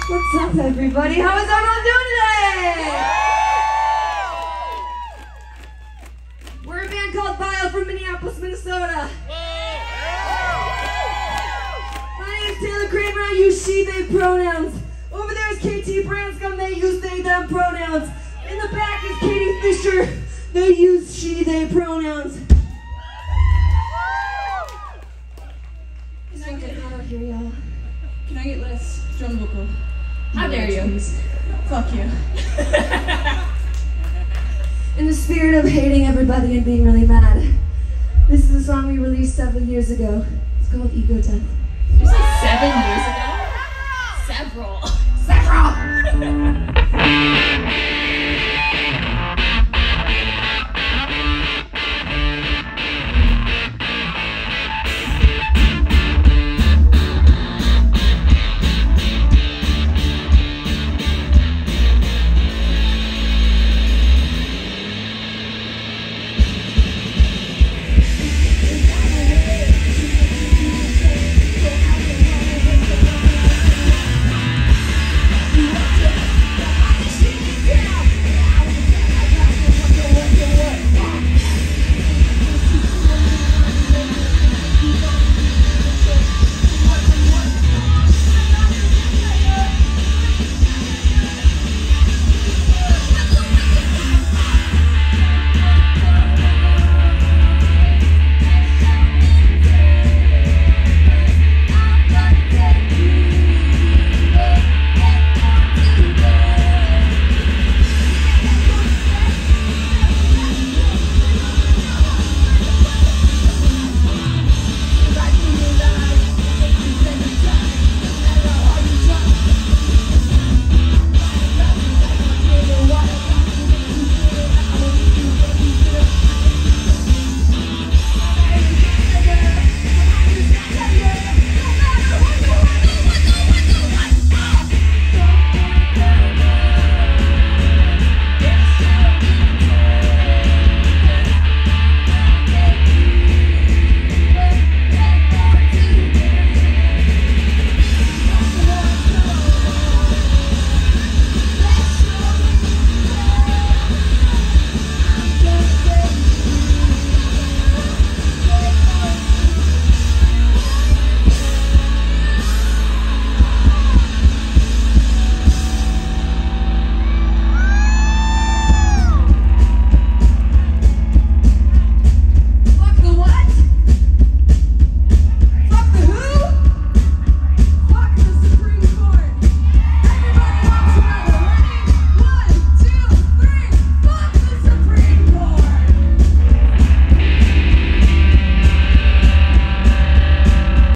What's up, everybody? How is everyone doing today? We're a band called VIAL from Minneapolis, Minnesota. My name is Taylor Kramer. I use she, they pronouns. Over there is KT Branscombe. They use they, them pronouns. In the back is Katie Fisher. They use she, they pronouns. It's fucking hot out here, y'all. Can I get less drum vocal? How dare you? Fuck you. In the spirit of hating everybody and being really mad, this is a song we released several years ago. It's called Ego Death. Just like 7 years ago.